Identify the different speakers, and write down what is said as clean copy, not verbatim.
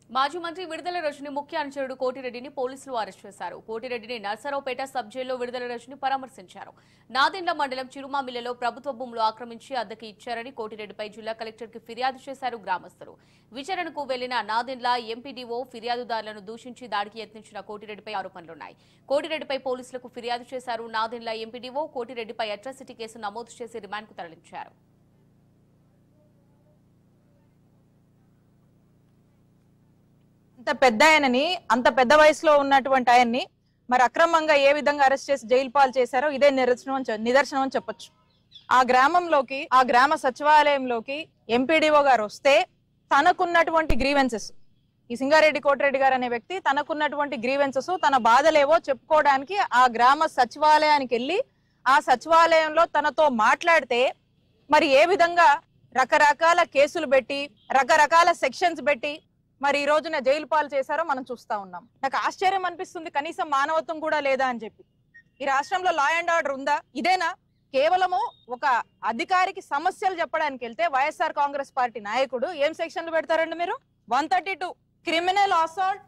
Speaker 1: మాజీ మంత్రి విడుదల రజని ముఖ్య అనుచరుడు కోటిరెడ్డిని పోలీసులు అరెస్ట్ చేశారు. కోటిరెడ్డిని నర్సరావుపేట సబ్ జైల్లో విడుదల రజని పరామర్శించారు. నాదెండ్ల మండలం చిరుమామిల్లలో ప్రభుత్వ భూములు ఆక్రమించి అద్దెకి ఇచ్చారని కోటిరెడ్డిపై జిల్లా కలెక్టర్కి ఫిర్యాదు చేశారు గ్రామస్తులు. విచారణకు వెళ్లిన నాదెండ్ల ఎంపీడీఓ ఫిర్యాదుదారులను దూషించి దాడికి యత్నించిన కోటిరెడ్డిపై ఆరోపణలున్నాయి. కోటిరెడ్డిపై పోలీసులకు ఫిర్యాదు చేశారు. నాదెండ్ల ఎంపీడీఓ కోటిరెడ్డిపై అట్రాసిటీ కేసు నమోదు చేసి రిమాండ్కు తరలించారు.
Speaker 2: అంత పెద్ద ఆయనని, అంత పెద్ద వయసులో ఉన్నటువంటి ఆయన్ని మరి అక్రమంగా ఏ విధంగా అరెస్ట్ చేసి జైలు పాలు చేశారో ఇదే నిదర్శనం అని చెప్పొచ్చు. ఆ గ్రామంలోకి, ఆ గ్రామ సచివాలయంలోకి ఎంపీడీఓ గారు వస్తే తనకున్నటువంటి గ్రీవెన్సెస్, ఈ సింగారెడ్డి కోటిరెడ్డి గారు అనే వ్యక్తి తనకున్నటువంటి గ్రీవెన్సెస్, తన బాధలేవో చెప్పుకోవడానికి ఆ గ్రామ సచివాలయానికి వెళ్ళి ఆ సచివాలయంలో తనతో మాట్లాడితే మరి ఏ విధంగా రకరకాల కేసులు పెట్టి, రకరకాల సెక్షన్స్ పెట్టి మరి ఈ రోజున జైలు పాలు చేశారో మనం చూస్తా ఉన్నాం. నాకు ఆశ్చర్యం అనిపిస్తుంది, కనీసం మానవత్వం కూడా లేదా అని చెప్పి. ఈ రాష్ట్రంలో లా అండ్ ఆర్డర్ ఉందా? ఇదేనా? కేవలము ఒక అధికారికి సమస్యలు చెప్పడానికి వెళ్తే వైఎస్ఆర్ కాంగ్రెస్ పార్టీ నాయకుడు ఏం సెక్షన్లు పెడతారండి మీరు? 132 క్రిమినల్ అసాల్ట్,